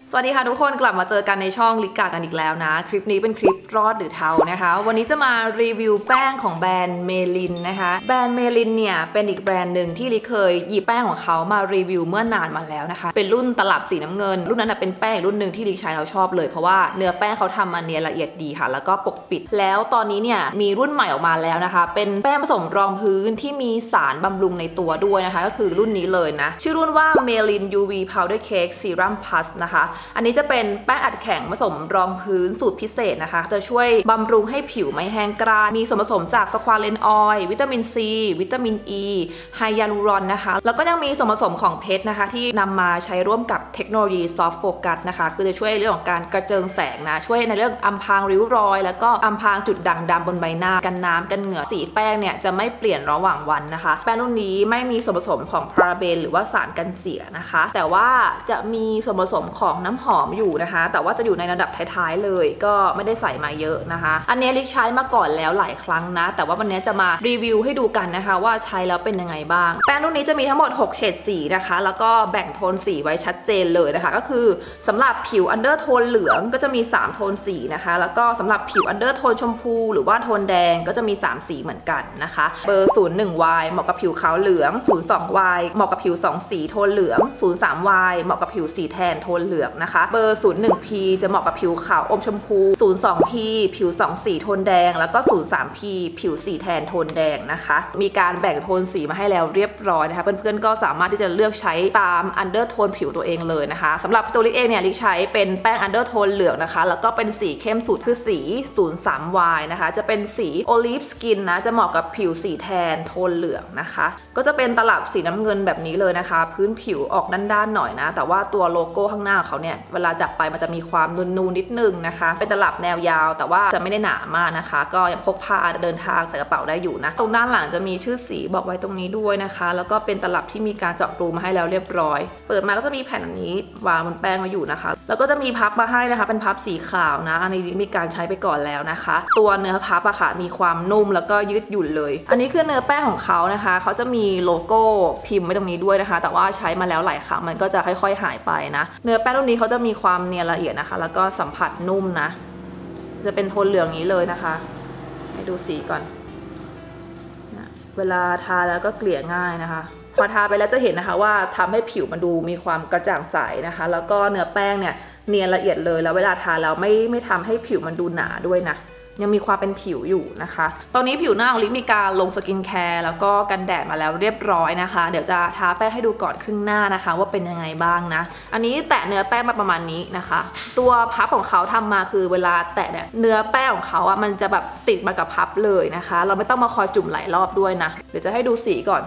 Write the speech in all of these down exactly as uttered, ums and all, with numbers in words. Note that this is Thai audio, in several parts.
สวัสดีค่ะทุกคนกลับมาเจอกันในช่องลิกากันอีกแล้วนะคลิปนี้เป็นคลิปรอดหรือเทานะคะวันนี้จะมารีวิวแป้งของแบรนด์เมลินนะคะแบรนด์เมลินเนี่ยเป็นอีกแบรนด์หนึ่งที่ลิเคยหยิบแป้งของเขามารีวิวเมื่อนานมาแล้วนะคะเป็นรุ่นตลับสีน้ำเงินรุ่นนั้นเป็นแป้งรุ่นหนึ่งที่ลิใช้เราชอบเลยเพราะว่าเนื้อแป้งเขาทำมาเนียนละเอียดดีค่ะแล้วก็ปกปิดแล้วตอนนี้เนี่ยมีรุ่นใหม่ออกมาแล้วนะคะเป็นแป้งผสมรองพื้นที่มีสารบำรุงในตัวด้วยนะคะก็คือรุ่นนี้เลยนะชื่อรุ่นว่า Melin ยู วี Powder Cake Serum Plus นะคะอันนี้จะเป็นแป้งอัดแข็งผสมรองพื้นสูตรพิเศษนะคะจะช่วยบำรุงให้ผิวไม่แห้งกร้านมีส่วนผสมจากสควาเลนออยล์วิตามินซีวิตามินอีไฮยาลูรอนนะคะแล้วก็ยังมีส่วนผสมของเพชรนะคะที่นำมาใช้ร่วมกับเทคโนโลยีซอฟต์โฟกัสนะคะคือจะช่วยเรื่องของการกระเจิงแสงนะช่วยในเรื่องอำพรางริ้วรอยแล้วก็อำพรางจุดด่างดำบนใบหน้ากันน้ำกันเหงื่อสีแป้งเนี่ยจะไม่เปลี่ยนระหว่างวันนะคะแป้งรุ่นนี้ไม่มีส่วนผสมของพาราเบนหรือว่าสารกันเสียนะคะแต่ว่าจะมีส่วนผสมของน้ำหอมอยู่นะคะแต่ว่าจะอยู่ในระดับท้ายๆเลยก็ไม่ได้ใส่มาเยอะนะคะอันนี้ลิกใช้มาก่อนแล้วหลายครั้งนะแต่ว่าวันนี้จะมารีวิวให้ดูกันนะคะว่าใช้แล้วเป็นยังไงบ้างแป้งรุ่นนี้จะมีทั้งหมดหกเฉดสีนะคะแล้วก็แบ่งโทนสีไว้ชัดเจนเลยนะคะก็คือสำหรับผิวอันเดอร์โทนเหลืองก็จะมีสามโทนสีนะคะแล้วก็สำหรับผิวอันเดอร์โทนชมพูหรือว่าโทนแดงก็จะมีสามสีเหมือนกันนะคะเบอร์ ศูนย์หนึ่ง วาย เหมาะกับผิวขาวเหลือง ศูนย์สอง วาย เหมาะกับผิวสองสีโทนเหลือง ศูนย์สาม วาย เหมาะกับผิวสีแทนโทนเหลืองนะคะเบอร์ ศูนย์หนึ่ง พี จะเหมาะกับผิวขาวอมชมพู ศูนย์สอง พี ผิวสองสีโทนแดงแล้วก็ ศูนย์สาม พี ผิวสีแทนโทนแดงนะคะมีการแบ่งโทนสีมาให้แล้วเรียบร้อยนะคะเพื่อนๆก็สามารถที่จะเลือกใช้ตามอันเดอร์โทนผิวตัวเองเลยนะคะสำหรับตัวลิกเองเนี่ยลิกใช้เป็นแป้งอันเดอร์โทนเหลืองนะคะแล้วก็เป็นสีเข้มสุดคือสี ศูนย์สาม วาย นะคะจะเป็นสีโอลิฟสกินนะจะเหมาะกับผิวสีแทนโทนเหลืองนะคะก็จะเป็นตลับสีน้ำเงินแบบนี้เลยนะคะพื้นผิวออกด้านๆหน่อยนะแต่ว่าตัวโลโก้ข้างหน้าเขาเนี่ยเวลาจับไปมันจะมีความนูนๆนิดนึงนะคะเป็นตลับแนวยาวแต่ว่าจะไม่ได้หนามากนะคะก็ยังพกพาเดินทางใส่กระเป๋าได้อยู่นะตรงด้านหลังจะมีชื่อสีบอกไว้ตรงนี้ด้วยนะคะแล้วก็เป็นตลับที่มีการเจาะรูมาให้แล้วเรียบร้อยเปิดมาก็จะมีแผ่นนี้วางบนแป้งมาอยู่นะคะแล้วก็จะมีพับมาให้นะคะเป็นพับสีขาวนะอันนี้มีการใช้ไปก่อนแล้วนะคะตัวเนื้อพับอะค่ะมีความนุ่มแล้วก็ยืดหยุ่นเลยอันนี้คือเนื้อแป้งของเขานะคะเขาจะมีโลโก้พิมพ์ไว้ตรงนี้ด้วยนะคะแต่ว่าใช้มาแล้วหลายครั้งมันก็จะค่อยๆหายไปนะเนื้อแป้งรุ่นนี้เขาจะมีความเนียนละเอียดนะคะแล้วก็สัมผัสนุ่มนะจะเป็นโทนเหลืองนี้เลยนะคะให้ดูสีก่อนนะเวลาทาแล้วก็เกลี่ยง่ายนะคะพอทาไปแล้วจะเห็นนะคะว่าทำให้ผิวมันดูมีความกระจ่างใสนะคะแล้วก็เนื้อแป้งเนี่ยเนียนละเอียดเลยแล้วเวลาทาแล้วไม่ไม่ทำให้ผิวมันดูหนาด้วยนะยังมีความเป็นผิวอยู่นะคะตอนนี้ผิวหน้าของลิมีการลงสกินแคร์แล้วก็กันแดดมาแล้วเรียบร้อยนะคะเดี๋ยวจะทาแป้งให้ดูก่อนครึ่งหน้านะคะว่าเป็นยังไงบ้างนะอันนี้แตะเนื้อแป้งมาประมาณนี้นะคะตัวพับของเขาทำมาคือเวลาแตะเนี่ยเนื้อแป้งของเขาอะมันจะแบบติดมากับพับเลยนะคะเราไม่ต้องมาคอยจุ่มหลายรอบด้วยนะเดี๋ยวจะให้ดูสีก่อน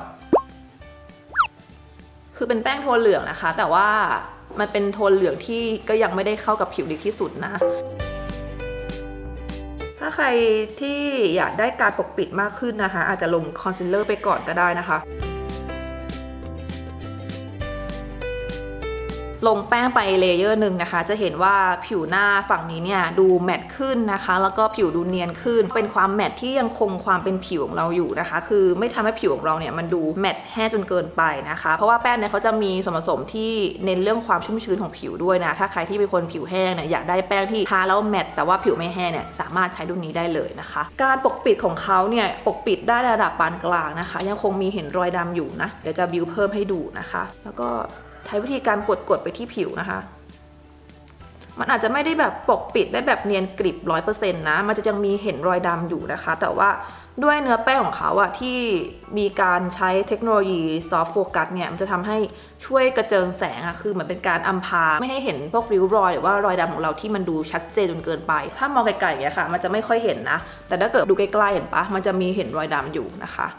คือเป็นแป้งโทนเหลืองนะคะแต่ว่ามันเป็นโทนเหลืองที่ก็ยังไม่ได้เข้ากับผิวดีที่สุดนะถ้าใครที่อยากได้การปกปิดมากขึ้นนะคะอาจจะลงคอนซีลเลอร์ไปก่อนก็ได้นะคะลงแป้งไปเลเยอร์หนึ่งนะคะจะเห็นว่าผิวหน้าฝั่งนี้เนี่ยดูแมตต์ขึ้นนะคะแล้วก็ผิวดูเนียนขึ้นเป็นความแมตต์ที่ยังคงความเป็นผิวของเราอยู่นะคะคือไม่ทำให้ผิวของเราเนี่ยมันดูแมตต์แห้งจนเกินไปนะคะเพราะว่าแป้งเนี่ยเขาจะมีส่วนผสมที่เน้นเรื่องความชุ่มชื้นของผิวด้วยนะถ้าใครที่เป็นคนผิวแห้งเนี่ยอยากได้แป้งที่ทาแล้วแมตต์แต่ว่าผิวไม่แห้งเนี่ยสามารถใช้รุ่นนี้ได้เลยนะคะการปกปิดของเขาเนี่ยปกปิดได้ระดับปานกลางนะคะยังคงมีเห็นรอยดำอยู่นะเดี๋ยวจะบิวเพิ่มให้ดูนะคะแล้วก็ใช้วิธีการกดๆไปที่ผิวนะคะมันอาจจะไม่ได้แบบปกปิดได้แบบเนียนกริบ ร้อยเปอร์เซ็นต์ นะมันจะยังมีเห็นรอยดำอยู่นะคะแต่ว่าด้วยเนื้อแป้งของเขาอะที่มีการใช้เทคโนโลยีซอฟต์โฟกัสเนี่ยมันจะทำให้ช่วยกระเจิงแสงอะคือเหมือนเป็นการอำพรางไม่ให้เห็นพวกริ้วรอยหรือว่ารอยดำของเราที่มันดูชัดเจนจนเกินไปถ้ามองไกลๆอย่างเงี้ยค่ะมันจะไม่ค่อยเห็นนะแต่ถ้าเกิดดูใกล้ๆเห็นปะมันจะมีเห็นรอยดำอยู่นะคะ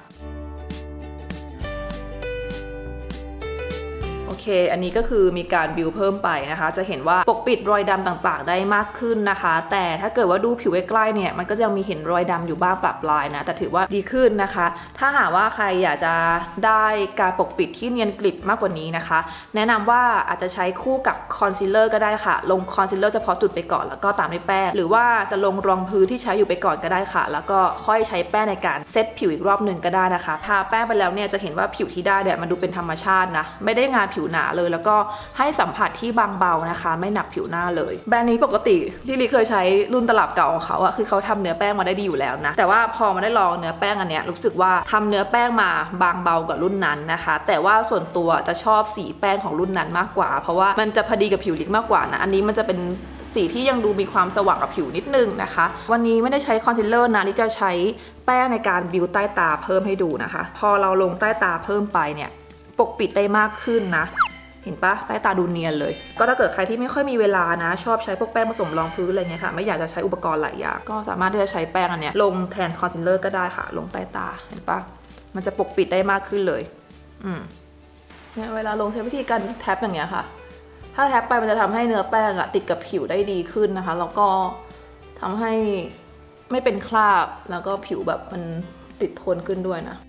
โอเคอันนี้ก็คือมีการบิวเพิ่มไปนะคะจะเห็นว่าปกปิดรอยดำต่างๆได้มากขึ้นนะคะแต่ถ้าเกิดว่าดูผิวใกล้ๆเนี่ยมันก็ยังมีเห็นรอยดำอยู่บ้างปรับลายนะแต่ถือว่าดีขึ้นนะคะถ้าหากว่าใครอยากจะได้การปกปิดที่เนียนกริบมากกว่านี้นะคะแนะนำว่าอาจจะใช้คู่กับคอนซีลเลอร์ก็ได้ค่ะลงคอนซีลเลอร์เฉพาะจุดไปก่อนแล้วก็ตามด้วยแป้งหรือว่าจะลงรองพื้นที่ใช้อยู่ไปก่อนก็ได้ค่ะแล้วก็ค่อยใช้แป้งในการเซตผิวอีกรอบหนึ่งก็ได้นะคะทาแป้งไปแล้วเนี่ยจะเห็นว่าผิวที่ได้เนี่ยมันดูเป็นธรรมชาตินะไม่ได้งานผิวหนาเลยแล้วก็ให้สัมผัสที่บางเบานะคะไม่หนักผิวหน้าเลยแบรนด์นี้ปกติที่ลิเคยใช้รุ่นตลับเก่าของเขาอะคือเขาทำเนื้อแป้งมาได้ดีอยู่แล้วนะแต่ว่าพอมาได้ลองเนื้อแป้งอันเนี้ยรู้สึกว่าทำเนื้อแป้งมาบางเบากว่ารุ่นนั้นนะคะแต่ว่าส่วนตัวจะชอบสีแป้งของรุ่นนั้นมากกว่าเพราะว่ามันจะพอดีกับผิวลิกมากกว่านะอันนี้มันจะเป็นสีที่ยังดูมีความสว่างกับผิวนิดนึงนะคะวันนี้ไม่ได้ใช้คอนซีลเลอร์นะลิจะใช้แป้งในการบิวใต้ตาเพิ่มให้ดูนะคะพอเราลงใต้ตาเพิ่มไปเนี่ยปกปิดได้มากขึ้นนะเห็นปะใต้ตาดูเนียนเลยก็ถ้าเกิดใครที่ไม่ค่อยมีเวลานะชอบใช้พวกแป้งผสมรองพื้นอะไรเงี้ยค่ะไม่อยากจะใช้อุปกรณ์หลายอย่างก็สามารถที่จะใช้แป้งอันเนี้ยลงแทนคอนซีลเลอร์ก็ได้ค่ะลงใต้ตาเห็นปะมันจะปกปิดได้มากขึ้นเลยอืมเนี่ยเวลาลงใช้วิธีการแท็บอย่างเงี้ยค่ะถ้าแท็บไปมันจะทำให้เนื้อแป้งอะติดกับผิวได้ดีขึ้นนะคะแล้วก็ทำให้ไม่เป็นคราบแล้วก็ผิวแบบมันติดทนขึ้นด้วยนะ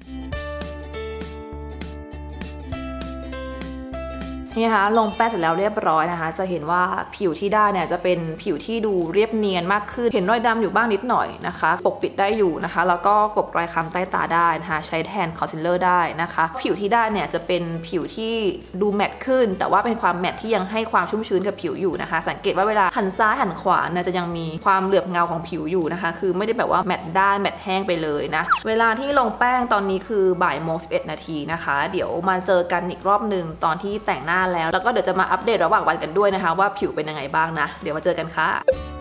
นี่นะคะลงแป้งเสร็จแล้วเรียบร้อยนะคะจะเห็นว่าผิวที่ได้เนี่ยจะเป็นผิวที่ดูเรียบเนียนมากขึ้นเห็นรอยดำอยู่บ้างนิดหน่อยนะคะปกปิดได้อยู่นะคะแล้วก็กลบรอยคล้ำใต้ตาได้นะคะใช้แทนคอนซีลเลอร์ได้นะคะผิวที่ได้เนี่ยจะเป็นผิวที่ดูแมตต์ขึ้นแต่ว่าเป็นความแมตต์ที่ยังให้ความชุ่มชื้นกับผิวอยู่นะคะสังเกตว่าเวลาหันซ้ายหันขวาเนี่ยจะยังมีความเหลือบเงาของผิวอยู่นะคะคือไม่ได้แบบว่าแมตต์ด้านแมตต์แห้งไปเลยนะเวลาที่ลงแป้งตอนนี้คือบ่ายโมงสิบเอ็ดนาทีนะคะเดี๋ยวมาเจอกันอีกรอบหนึ่งตอนที่แต่งหน้าแล้วแล้วก็เดี๋ยวจะมาอัปเดตระหว่างวันกันด้วยนะคะว่าผิวเป็นยังไงบ้างนะเดี๋ยวมาเจอกันค่ะ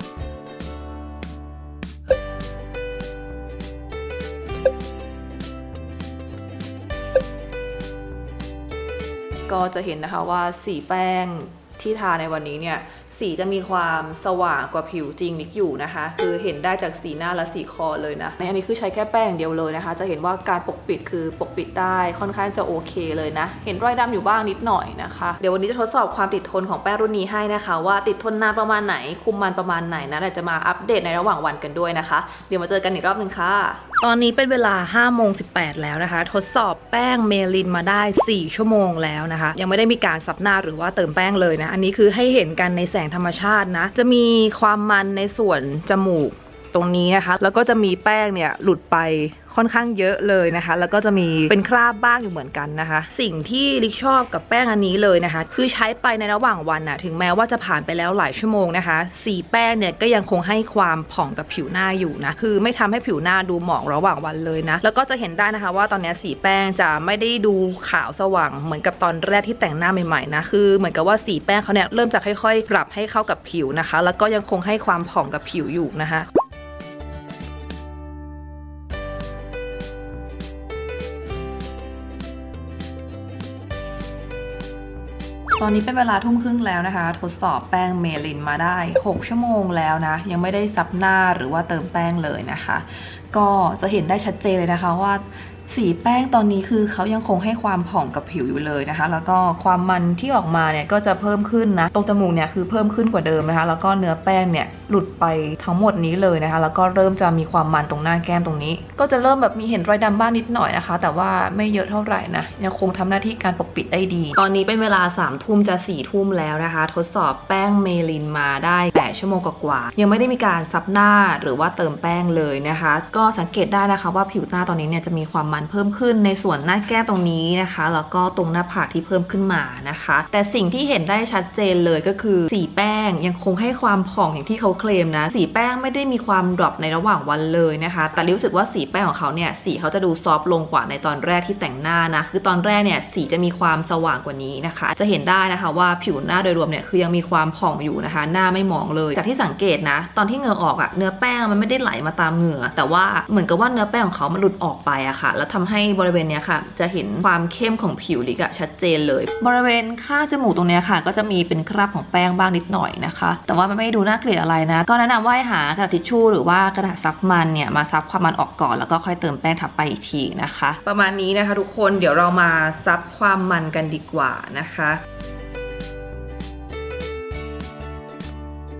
ก็จะเห็นนะคะว่าสีแป้งที่ทาในวันนี้เนี่ยสีจะมีความสว่างกว่าผิวจริงนิกอยู่นะคะคือเห็นได้จากสีหน้าและสีคอเลยนะในอันนี้คือใช้แค่แป้งเดียวเลยนะคะจะเห็นว่าการปกปิดคือปกปิดได้ค่อนข้างจะโอเคเลยนะเห็นรอยดำอยู่บ้างนิดหน่อยนะคะเดี๋ยววันนี้จะทดสอบความติดทนของแป้งรุ่นนี้ให้นะคะว่าติดทนนานประมาณไหนคุมมันประมาณไหนนะเดี๋ยวจะมาอัปเดตในระหว่างวันกันด้วยนะคะเดี๋ยวมาเจอกันอีกรอบนึงค่ะตอนนี้เป็นเวลาห้าโมงสิบแปดแล้วนะคะทดสอบแป้งเมลินมาได้สี่ชั่วโมงแล้วนะคะยังไม่ได้มีการซับหน้าหรือว่าเติมแป้งเลยนะอันนี้คือให้เห็นกันในแสงธรรมชาตินะจะมีความมันในส่วนจมูกตรงนี้นะคะแล้วก็จะมีแป้งเนี่ยหลุดไปค่อนข้างเยอะเลยนะคะแล้วก็จะมีเป็นคราบบ้างอยู่เหมือนกันนะคะสิ่งที่ลิกชอบกับแป้งอันนี้เลยนะคะคือใช้ไปในระหว่างวันนะถึงแม้ว่าจะผ่านไปแล้วหลายชั่วโมงนะคะสีแป้งเนี่ยก็ยังคงให้ความผ่องกับผิวหน้าอยู่นะคือไม่ทำให้ผิวหน้าดูหมองระหว่างวันเลยนะแล้วก็จะเห็นได้นะคะว่าตอนนี้สีแป้งจะไม่ได้ดูขาวสว่างเหมือนกับตอนแรกที่แต่งหน้าใหม่ๆนะคือเหมือนกับว่าสีแป้งเขาเนี่ยเริ่มจะค่อยๆปรับให้เข้ากับผิวนะคะแล้วก็ยังคงให้ความผ่องกับผิวอยู่นะคะตอนนี้เป็นเวลาทุ่มครึ่งแล้วนะคะทดสอบแป้งเมลินมาได้หกชั่วโมงแล้วนะยังไม่ได้ซับหน้าหรือว่าเติมแป้งเลยนะคะก็จะเห็นได้ชัดเจนเลยนะคะว่าสีแป้งตอนนี้คือเขายังคงให้ความผ่องกับผิวอยู่เลยนะคะแล้วก็ความมันที่ออกมาเนี่ยก็จะเพิ่มขึ้นนะตรงจมูกเนี่ยคือเพิ่มขึ้นกว่าเดิมนะคะแล้วก็เนื้อแป้งเนี่ยหลุดไปทั้งหมดนี้เลยนะคะแล้วก็เริ่มจะมีความมันตรงหน้าแก้มตรงนี้ก็จะเริ่มแบบมีเห็นรอยดำบ้างนิดหน่อยนะคะแต่ว่าไม่เยอะเท่าไหร่นะยังคงทำหน้าที่การปกปิดได้ดีตอนนี้เป็นเวลาสามทุ่มจะสี่ทุ่มแล้วนะคะทดสอบแป้งเมลินมาได้แปดชั่วโมงกว่าๆยังไม่ได้มีการซับหน้าหรือว่าเติมแป้งเลยนะคะก็สังเกตได้นะคะว่าผิวหน้าตอนนี้เนี่ยจะมีความมันเพิ่มขึ้นในส่วนหน้าแก้มตรงนี้นะคะแล้วก็ตรงหน้าผากที่เพิ่มขึ้นมานะคะแต่สิ่งที่เห็นได้ชัดเจนเลยก็คือสีแป้งยังคงให้ความผ่องอย่างที่เขาเคลมนะสีแป้งไม่ได้มีความดรอปในระหว่างวันเลยนะคะแต่รู้สึกว่าสีแป้งของเขาเนี่ยสีเขาจะดูซอฟต์ลงกว่าในตอนแรกที่แต่งหน้านะคือตอนแรกเนี่ยสีจะมีความสว่างกว่านี้นะคะจะเห็นได้นะคะว่าผิวหน้าโดยรวมเนี่ยคือยังมีความผ่องอยู่นะคะหน้าไม่หมองเลยจากที่สังเกตนะตอนที่เหงื่อออกอะเนื้อแป้งมันไม่ได้ไหลมาตามเหงื่อแต่ว่าเหมือนกับว่าเนื้อแป้งของเขามันหลุดออกไปอะค่ะแล้วทำให้บริเวณเนี้ยค่ะจะเห็นความเข้มของผิวลิกอะชัดเจนเลยบริเวณข้างจมูกตรงเนี้ยค่ะก็จะมีเป็นคราบของแป้งบ้างนิดหน่อยนะคะแต่ว่ามันไม่ดูน่าเกลียดอะไรนะก็แนะนำว่าให้หากระดาษทิชชู่หรือว่ากระดาษซับมันเนี่ยมาซับความมันออกก่อนแล้วก็ค่อยเติมแป้งทับไปอีกทีนะคะประมาณนี้นะคะทุกคนเดี๋ยวเรามาซับความมันกันดีกว่านะคะ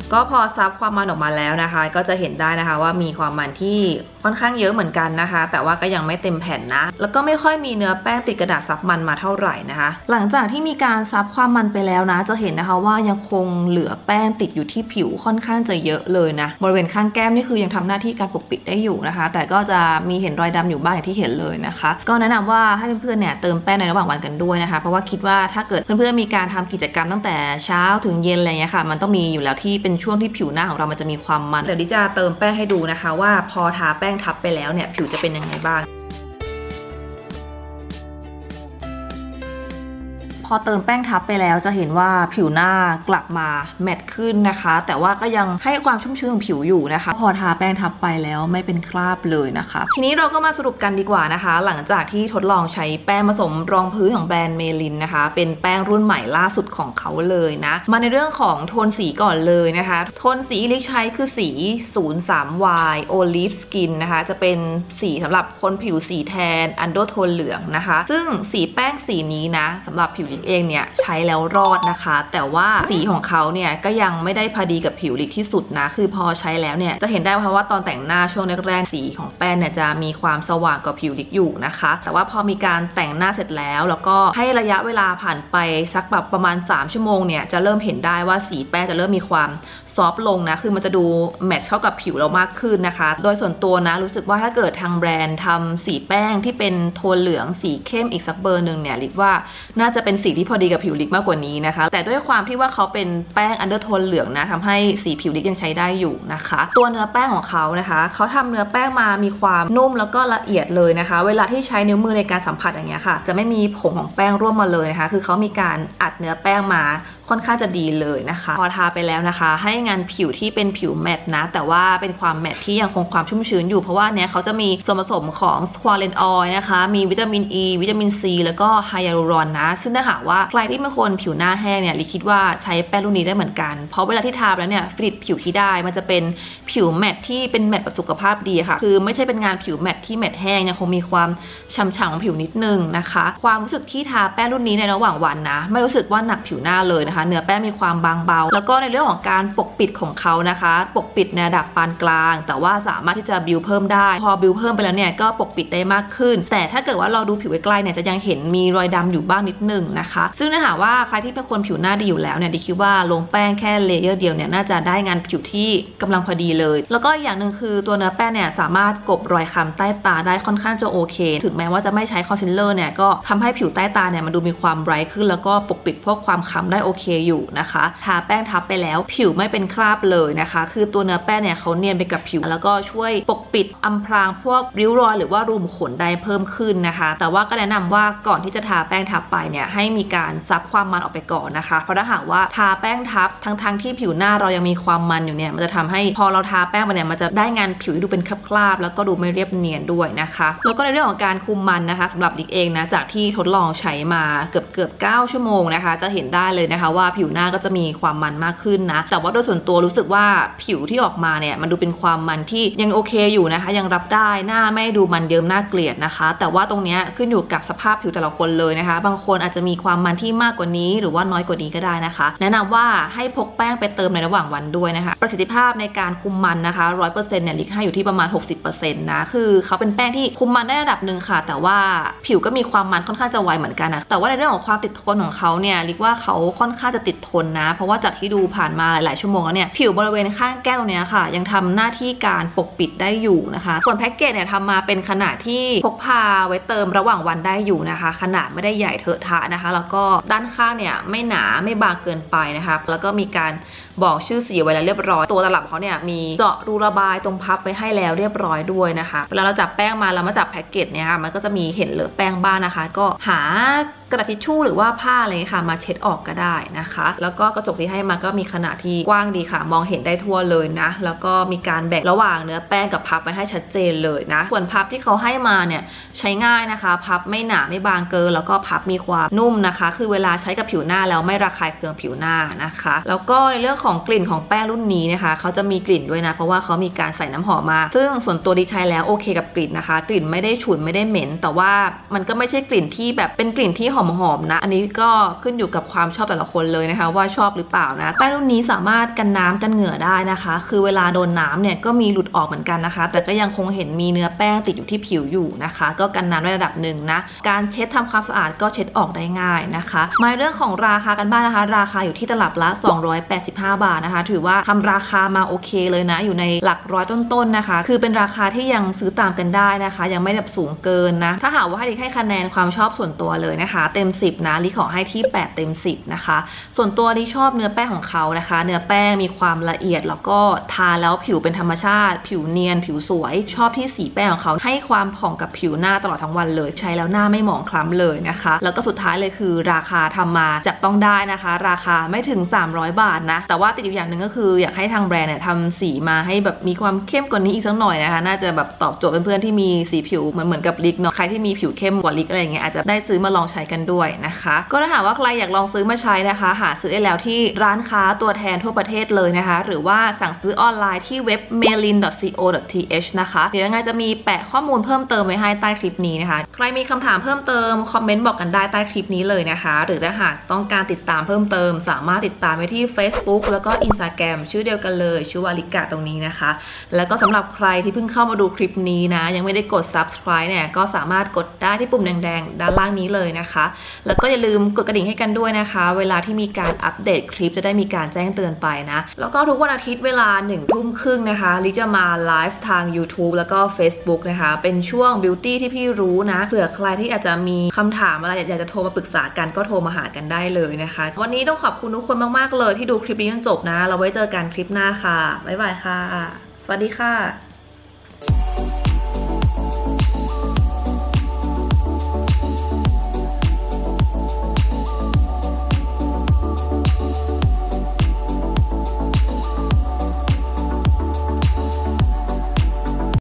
ก็พอซับความมันออกมาแล้วนะคะก็จะเห็นได้นะคะว่ามีความมันที่ค่อนข้างเยอะเหมือนกันนะคะแต่ว่าก็ยังไม่เต็มแผ่นนะแล้วก็ไม่ค่อยมีเนื้อแป้งติดกระดาษซับมันมาเท่าไหร่นะคะหลังจากที่มีการซับความมันไปแล้วนะจะเห็นนะคะว่ายังคงเหลือแป้งติดอยู่ที่ผิวค่อนข้างจะเยอะเลยนะบริเวณข้างแก้มนี่คือยังทำหน้าที่การปกปิดได้อยู่นะคะแต่ก็จะมีเห็นรอยดำอยู่บ้างอย่างที่เห็นเลยนะคะก็แนะนำว่าให้เพื่อนๆเนี่ยเติมแป้งในระหว่างวันกันด้วยนะคะเพราะว่าคิดว่าถ้าเกิดเพื่อนๆมีการทำกิจกรรมตั้งแต่เช้าถึงเย็นอะไรเงี้ยค่ะมันต้องมีอยู่แล้วที่เป็นช่วงที่ผิวหน้าของเรามันจะมีความมันเดี๋ยวดิจะเติมแป้งให้ดูนะคะว่าพอทาแป้งทับไปแล้วเนี่ยผิวจะเป็นยังไงบ้างพอเติมแป้งทับไปแล้วจะเห็นว่าผิวหน้ากลับมาแมตต์ขึ้นนะคะแต่ว่าก็ยังให้ความชุ่มชื้นของผิวอยู่นะคะพอทาแป้งทับไปแล้วไม่เป็นคราบเลยนะคะทีนี้เราก็มาสรุปกันดีกว่านะคะหลังจากที่ทดลองใช้แป้งผสมรองพื้นของแบรนด์เมลินนะคะเป็นแป้งรุ่นใหม่ล่าสุดของเขาเลยนะมาในเรื่องของโทนสีก่อนเลยนะคะโทนสีที่ลิกใช้คือสี ศูนย์ สาม วาย Olive Skin นะคะจะเป็นสีสำหรับคนผิวสีแทนอันโดโทนเหลืองนะคะซึ่งสีแป้งสีนี้นะสำหรับผิวเองเนี่ยใช้แล้วรอดนะคะแต่ว่าสีของเขาเนี่ยก็ยังไม่ได้พอดีกับผิวลิกที่สุดนะคือพอใช้แล้วเนี่ยจะเห็นได้เพราะว่าตอนแต่งหน้าช่วงแรกๆสีของแป้งเนี่ยจะมีความสว่างกว่าผิวลิกอยู่นะคะแต่ว่าพอมีการแต่งหน้าเสร็จแล้วแล้วก็ให้ระยะเวลาผ่านไปสักแบบประมาณสามชั่วโมงเนี่ยจะเริ่มเห็นได้ว่าสีแป้งจะเริ่มมีความซอฟต์ลงนะคือมันจะดูแมทช์เข้ากับผิวเรามากขึ้นนะคะโดยส่วนตัวนะรู้สึกว่าถ้าเกิดทางแบรนด์ทำสีแป้งที่เป็นโทนเหลืองสีเข้มอีกสักเบอร์หนึ่งเนี่ยลิกว่าน่าจะเป็นสีที่พอดีกับผิวลิกมากกว่านี้นะคะแต่ด้วยความที่ว่าเขาเป็นแป้งอันเดอร์โทนเหลืองนะทำให้สีผิวลิกยังใช้ได้อยู่นะคะตัวเนื้อแป้งของเขานะคะเขาทำเนื้อแป้งมามีความนุ่มแล้วก็ละเอียดเลยนะคะเวลาที่ใช้นิ้วมือในการสัมผัสอย่างเงี้ยค่ะจะไม่มีผงของแป้งร่วมมาเลยนะคะคือเขามีการอัดเนื้อแป้งมาค่อนข้างจะดีเลยนะคะพอทาไปแล้วนะคะให้งานผิวที่เป็นผิวแมตต์นะแต่ว่าเป็นความแมตต์ที่ยังคงความชุ่มชื้นอยู่เพราะว่าเนี้ยเขาจะมีส่วนผสมของสควอเลนออยล์นะคะมีวิตามินอ e, วิตามินซีแล้วก็ไฮยาลูรอนนะซึ่งถ้าหากว่าใครที่เป็นคนผิวหน้าแห้งเนี่ยลิคิดว่าใช้แป้งรุ่นนี้ได้เหมือนกันเพราะเวลาที่ทาแล้วเนี่ยฟินิชผิวที่ได้มันจะเป็นผิวแมตต์ที่เป็นแมตต์แบบสุขภาพดีค่ะคือไม่ใช่เป็นงานผิวแมตต์ที่แมตต์แห้งยังคงมีความฉ่ำๆของผิวนิดนึงนะคะความรู้สึกที่ทาแป้งรุ่นนี้ในระหว่างวันนะไม่รู้สึกว่าหนักผิวหน้าเลยนะคะเนื้อแป้งมีความบางเบาแล้วก็ในเรื่องของการปกปิดของเขานะคะปกปิดในระดับปานกลางแต่ว่าสามารถที่จะบิวเพิ่มได้พอบิวเพิ่มไปแล้วเนี่ยก็ปกปิดได้มากขึ้นแต่ถ้าเกิดว่าเราดูผิวใกล้ๆเนี่ยจะยังเห็นมีรอยดำอยู่บ้างนิดนึงนะคะซึ่งถ้าหากว่าใครที่เป็นคนผิวหน้าดีอยู่แล้วเนี่ยดิคิดว่าลงแป้งแค่เลเยอร์เดียวเนี่ยน่าจะได้งานผิวที่กำลังพอดีเลยแล้วก็อย่างหนึ่งคือตัวเนื้อแป้งเนี่ยสามารถกลบรอยคล้ำใต้ตาได้ค่อนข้างจะโอเคถึงแม้ว่าจะไม่ใช้คอนซีลเลอร์เนี่ยก็ทำให้ผิวใต้ตาเนี่ยมันดูมีความไบรท์ขึ้นแล้วก็ปกปิดพวกความคล้ำได้โอเคอยู่นะคะทาแป้งทับไปแล้วผิวไม่เป็นคราบเลยนะคะคือตัวเนื้อแป้งเนี่ยเขาเนียนไปกับผิวแล้วก็ช่วยปกปิดอำพรางพวกริ้วรอยหรือว่ารูขุมขนได้เพิ่มขึ้นนะคะแต่ว่าก็แนะนำว่าก่อนที่จะทาแป้งทับไปเนี่ยให้มีการซับความมันออกไปก่อนนะคะเพราะถ้าหากว่าทาแป้งทับทั้งๆที่ผิวหน้าเรายังมีความมันอยู่เนี่ยมันจะทำให้พอเราทาแป้งไปเนี่ยมันจะได้งานผิวที่ดูเป็นคราบๆแล้วก็ดูไม่เรียบเนียนด้วยนะคะแล้วก็ในเรื่องของการคุมมันนะคะสำหรับดิกเองนะจากที่ทดลองใช้มาเกือบเกือบเก้าชั่วโมงนะคะจะเห็นได้เลยนะคะว่าผิวหน้าก็จะมีความมันมากขึ้นนะแต่ว่าโดยส่วนตัวรู้สึกว่าผิวที่ออกมาเนี่ยมันดูเป็นความมันที่ยังโอเคอยู่นะคะยังรับได้หน้าไม่ดูมันเยิ้มน่าเกลียดนะคะแต่ว่าตรงนี้ขึ้นอยู่กับสภาพผิวแต่ละคนเลยนะคะบางคนอาจจะมีความมันที่มากกว่านี้หรือว่าน้อยกว่านี้ก็ได้นะคะแนะนำว่าให้พกแป้งไปเติมในระหว่างวันด้วยนะคะประสิทธิภาพในการคุมมันนะคะ ร้อยเปอร์เซ็นต์ เนี่ยลิกให้อยู่ที่ประมาณ หกสิบเปอร์เซ็นต์ นะคือเขาเป็นแป้งที่คุมมันได้ระดับหนึ่งค่ะแต่ว่าผิวก็มีความมันค่อนข้างจะไวเหมือนกันนะแต่ว่าในเรื่องของความติดทนของเขาเนี่ยลิกว่าเขาค่อนข้างจะติดทนนะเพราะว่าจากที่ดูผ่านมาหลายชั่วโมงแล้วเนี่ยผิวบริเวณข้างแก้วเนี้ยค่ะยังทำหน้าที่การปกปิดได้อยู่นะคะส่วนแพ็กเกจเนี่ยทำมาเป็นขนาดที่พกพาไว้เติมระหว่างวันได้อยู่นะคะขนาดไม่ได้ใหญ่เถอะทะนะคะแล้วก็ด้านข้างเนี่ยไม่หนาไม่บางเกินไปนะคะแล้วก็มีการบอกชื่อสีไว้แล้วเรียบร้อยตัวตลับเขาเนี่ยมีเจาะรูระบายตรงพับไปให้แล้วเรียบร้อยด้วยนะคะเวลาเราจับแป้งมาเรามาจับแพ็กเกจเนี่ยค่ะมันก็จะมีเห็นเหลือแป้งบ้างนะคะก็หากระดาษทิชชู่หรือว่าผ้าอะไรค่ะมาเช็ดออกก็ได้นะคะแล้วก็กระจกที่ให้มาก็มีขนาดที่กว้างดีค่ะมองเห็นได้ทั่วเลยนะแล้วก็มีการแบ่งระหว่างเนื้อแป้งกับพับไปให้ชัดเจนเลยนะส่วนพับที่เขาให้มาเนี่ยใช้ง่ายนะคะพับไม่หนาไม่บางเกินแล้วก็พับมีความนุ่มนะคะคือเวลาใช้กับผิวหน้าแล้วไม่ระคายเคืองผิวหน้านะคะแล้วก็ในเรื่องของกลิ่นของแป้งรุ่นนี้นะคะเขาจะมีกลิ่นด้วยนะเพราะว่าเขามีการใส่น้ำหอมมาซึ่งส่วนตัวดิใช้แล้วโอเคกับกลิ่นนะคะกลิ่นไม่ได้ฉุนไม่ได้เหม็นแต่ว่ามันก็ไม่ใช่กลิ่นที่แบบเป็นกลิ่นที่หหอมๆนะอันนี้ก็ขึ้นอยู่กับความชอบแต่ละคนเลยนะคะว่าชอบหรือเปล่านะแป้งรุ่นนี้สามารถกันน้ำกันเหงื่อได้นะคะคือเวลาโดนน้ำเนี่ยก็มีหลุดออกเหมือนกันนะคะแต่ก็ยังคงเห็นมีเนื้อแป้งติดอยู่ที่ผิวอยู่นะคะก็กันน้ำได้ระดับหนึ่งนะการเช็ดทำความสะอาดก็เช็ดออกได้ง่ายนะคะมาเรื่องของราคากันบ้างนะคะราคาอยู่ที่ตลับละสองร้อยแปดสิบห้าบาทนะคะถือว่าทำราคามาโอเคเลยนะอยู่ในหลักร้อยต้นๆนะคะคือเป็นราคาที่ยังซื้อตามกันได้นะคะยังไม่แบบสูงเกินนะถ้าหากว่าให้ลิให้คะแนนความชอบส่วนตัวเลยนะคะเต็มสิบนะลิขอให้ที่แปดเต็มสิบนะคะส่วนตัวลิชอบเนื้อแป้งของเขานะคะเนื้อแป้งมีความละเอียดแล้วก็ทาแล้วผิวเป็นธรรมชาติผิวเนียนผิวสวยชอบที่สีแป้งของเขาให้ความผ่องกับผิวหน้าตลอดทั้งวันเลยใช้แล้วหน้าไม่หมองคล้ำเลยนะคะแล้วก็สุดท้ายเลยคือราคาทำมาจับต้องได้นะคะราคาไม่ถึงสามร้อยบาทนะแต่ว่าติดอยู่อย่างหนึ่งก็คืออยากให้ทางแบรนด์เนี่ยทำสีมาให้แบบมีความเข้มกว่านี้อีกสักหน่อยนะคะน่าจะแบบตอบโจทย์เพื่อนๆที่มีสีผิวเหมือนเหมือนกับลิกเนาะใครที่มีผิวเข้มกว่าลิกอะไรอย่างเงี้ยอาจจะได้ซื้อมาลองใช้กันด้วยนะคะก็ถ้าหากว่าใครอยากลองซื้อมาใช้นะคะหาซื้อได้แล้วที่ร้านค้าตัวแทนทั่วประเทศเลยนะคะหรือว่าสั่งซื้อออนไลน์ที่เว็บ เมลิน ดอท ซี โอ ดอท ที เอช นะคะเดี๋ยวยังไงจะมีแปะข้อมูลเพิ่มเติมไว้ให้ใต้คลิปนี้นะคะใครมีคำถามเพิ่มเติมคอมเมนต์บอกกันได้ใต้คลิปนี้เลยนะคะหรือถ้าหากต้องการติดตามเพิ่มเติมสามารถติดตามไปที่ Facebook แล้วก็ Instagram ชื่อเดียวกันเลยชื่อว่าลิกะตรงนี้นะคะแล้วก็สำหรับใครที่เพิ่งเข้ามาดูคลิปนี้นะยังไม่ได้กด Subscribe เนี่ยก็สามารถกดได้ที่ปุ่มแดงๆด้านล่างนี้เลยนะคะแล้วก็อย่าลืมกดกระดิ่งให้กันด้วยนะคะเวลาที่มีการอัปเดตคลิปจะได้มีการแจ้งเตือนไปนะแล้วก็ทุกวันอาทิตย์เวลาหนึ่งทุ่มครึ่งนะคะลิจะมาไลฟ์ทาง YouTube แล้วก็ Facebook นะคะเป็นช่วง Beauty ที่พี่รู้นะเผื่อใครที่อาจจะมีคำถามอะไรอยากจะโทรมาปรึกษากันก็โทรมาหากันได้เลยนะคะวันนี้ต้องขอบคุณทุกคนมากๆเลยที่ดูคลิปนี้จนจบนะเราไว้เจอกันคลิปหน้าค่ะบ๊ายบายค่ะสวัสดีค่ะ